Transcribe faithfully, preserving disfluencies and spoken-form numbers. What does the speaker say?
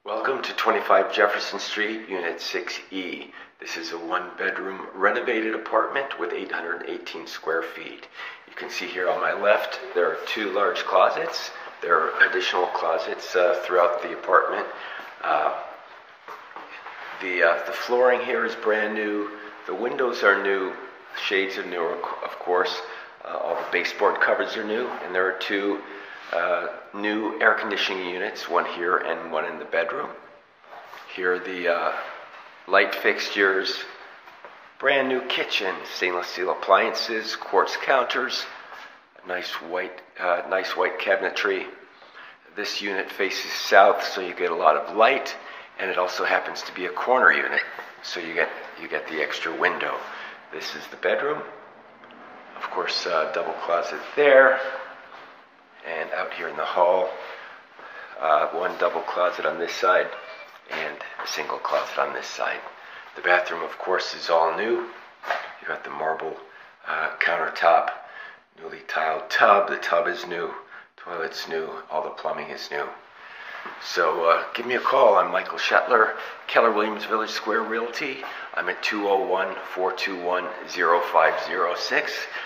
Welcome to twenty-five Jefferson Street, Unit six E. This is a one-bedroom renovated apartment with eight hundred eighteen square feet. You can see here on my left, there are two large closets. There are additional closets uh, throughout the apartment. Uh, the, uh, the flooring here is brand new. The windows are new. The shades are new, of course. Uh, all the baseboard covers are new, and there are two Uh, new air conditioning units, one here and one in the bedroom. Here are the uh, light fixtures, brand new kitchen, stainless steel appliances, quartz counters, nice white, uh, nice white cabinetry. This unit faces south, so you get a lot of light, and it also happens to be a corner unit, so you get you get the extra window. This is the bedroom. Of course, uh, double closet there. And out here in the hall, uh, one double closet on this side and a single closet on this side. The bathroom, of course, is all new. You got the marble uh, countertop, newly tiled tub. The tub is new, toilet's new, all the plumbing is new. So uh, give me a call. I'm Michael Shetler, Keller Williams Village Square Realty. I'm at two oh one, four two one, oh five oh six.